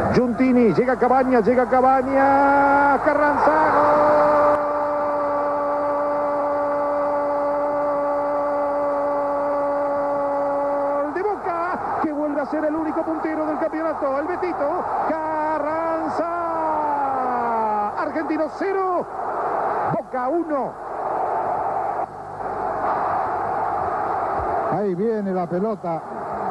Giuntini, llega Cabañas, Carranza, gol de Boca, que vuelve a ser el único puntero del campeonato, el Betito, Carranza, Argentino 0, Boca 1. Ahí viene la pelota.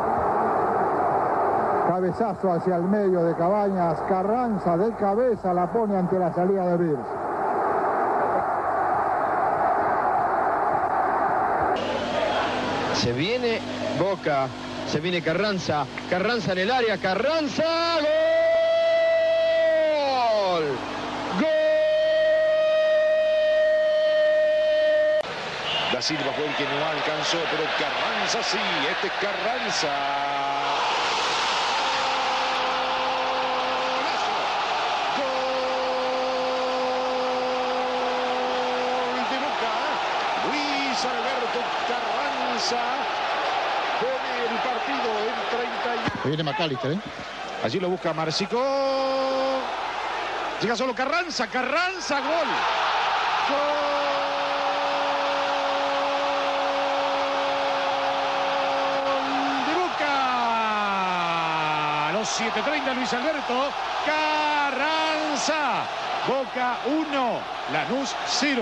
Cabezazo hacia el medio de Cabañas. Carranza de cabeza la pone ante la salida de Virs. Se viene Boca. Se viene Carranza. Carranza en el área. Carranza. ¡Gol! ¡Gol! Da Silva fue el que no alcanzó, pero Carranza sí. Este es Carranza. Alberto Carranza pone el partido en 30. Viene McAllister, ¿eh? Allí lo busca Márcico. Llega solo Carranza. Carranza, gol. Gol de Boca. A los 7:30 Luis Alberto Carranza. Boca 1, Lanús 0.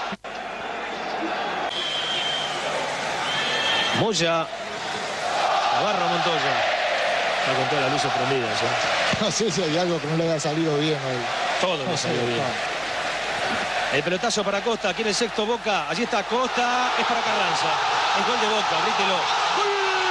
Moya, Navarro Montoya. Está con todas las luces prendidas. No sé si hay algo que no le haya salido bien hoy. Todo le salió bien. El pelotazo para Costa, aquí en el sexto Boca. Allí está Costa, es para Carranza. El gol de Boca, grítelo. ¡Gol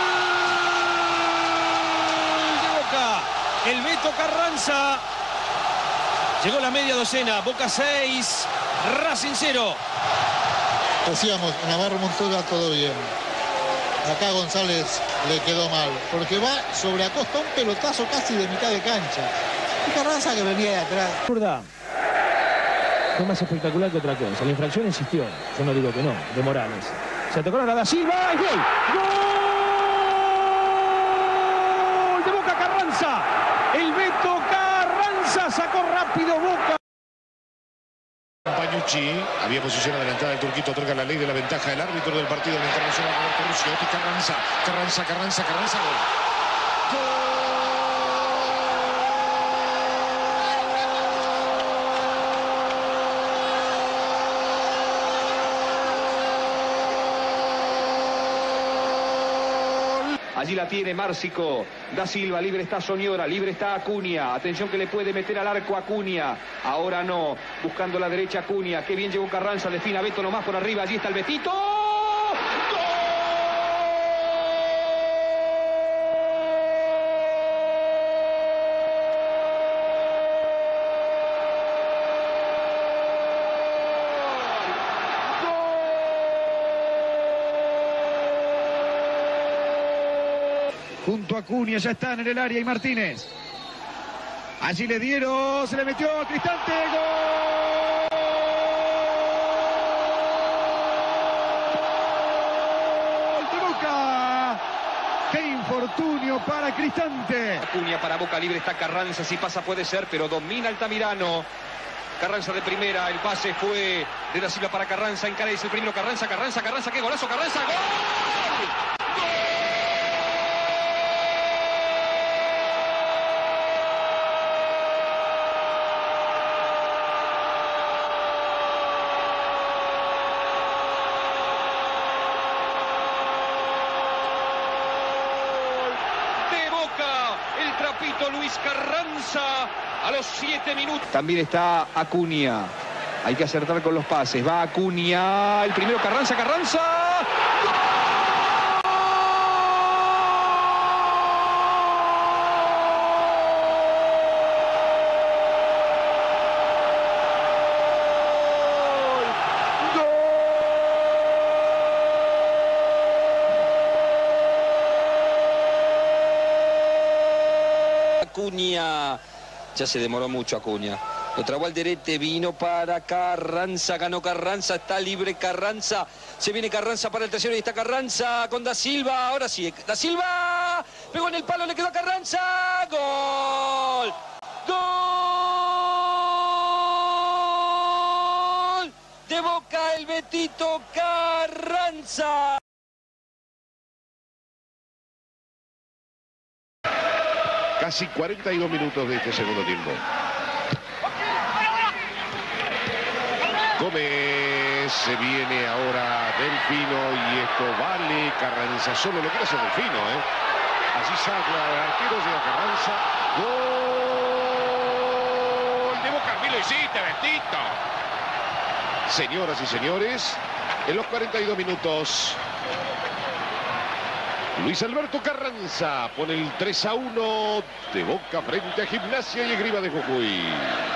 de Boca! El Beto Carranza. Llegó la media docena. Boca 6, Racing 0. Decíamos, Navarro Montoya todo bien. Acá González le quedó mal, porque va sobre Acosta un pelotazo casi de mitad de cancha. Y Carranza que venía de atrás. Zurda. Fue más espectacular que otra cosa. La infracción insistió. Yo no digo que no, de Morales. Se tocó a Da Silva y gol. ¡Gol de Boca Carranza! El Beto Carranza sacó rápido Boca. Pañucci, había posición adelantada el turquito, otorga la ley de la ventaja del árbitro del partido del Internacional Roberto Lucio. Este Carranza, gol. Allí la tiene Márcico, Da Silva, libre está Soñora, libre está Acuña. Atención que le puede meter al arco Acuña. Ahora no, buscando la derecha Acuña. Qué bien llegó Carranza, define a Beto nomás por arriba. Allí está el Betito. Junto a Acuña ya están en el área y Martínez. Allí le dieron, se le metió a Cristante, gol de Boca. Qué infortunio para Cristante. Acuña para Boca, libre está Carranza, si pasa puede ser, pero domina Altamirano. Carranza de primera, el pase fue de Da Silva para Carranza, encara el primero Carranza, qué golazo, Carranza, gol. El trapito Luis Carranza a los 7 minutos. También está Acuña. Hay que acertar con los pases. Va Acuña. El primero Carranza. Acuña, ya se demoró mucho Acuña. Lo trabó Alderete, vino para Carranza, ganó Carranza, está libre Carranza. Se viene Carranza para el tercero y está Carranza con Da Silva. Ahora sí, Da Silva pegó en el palo, le quedó a Carranza. ¡Gol! Betito Carranza. Casi 42 minutos de este segundo tiempo. Gómez, se viene ahora Delfino y esto vale. Carranza solo lo quiere hacer Delfino, ¿eh? Allí saca el arquero, llega Carranza. ¡Gol de Boca! ¡Lo hiciste, Betito! Señoras y señores, en los 42 minutos, Luis Alberto Carranza pone el 3-1 de Boca frente a Gimnasia y Esgrima de Jujuy.